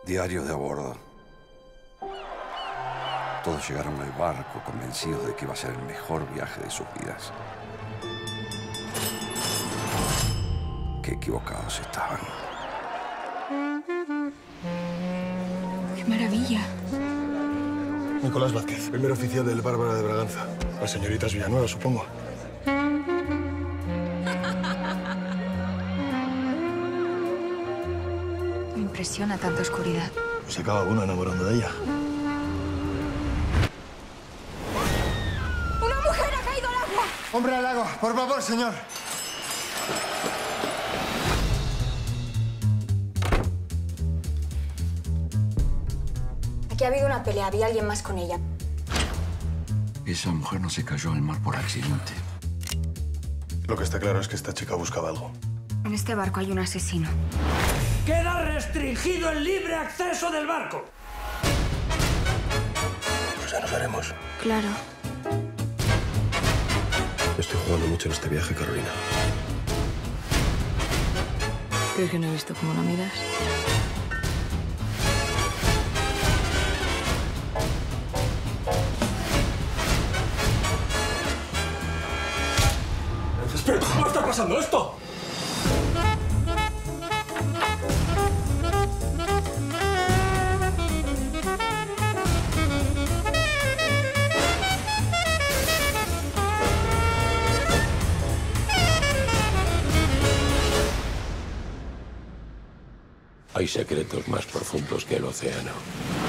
Diario de a bordo. Todos llegaron al barco convencidos de que iba a ser el mejor viaje de sus vidas. Qué equivocados estaban. ¡Qué maravilla! Nicolás Vázquez, primer oficial del Bárbara de Braganza. Las señoritas Villanueva, supongo. Me impresiona tanta oscuridad. Se acaba uno enamorando de ella. ¡Una mujer ha caído al agua! ¡Hombre al agua! ¡Por favor, señor! Aquí ha habido una pelea. Había alguien más con ella. Esa mujer no se cayó al mar por accidente. Lo que está claro es que esta chica buscaba algo. En este barco hay un asesino. Queda restringido el libre acceso del barco. Pues ya nos veremos. Claro. Estoy jugando mucho en este viaje, Carolina. ¿Crees que no he visto cómo la miras? Espera, ¿cómo está pasando esto? Hay secretos más profundos que el océano.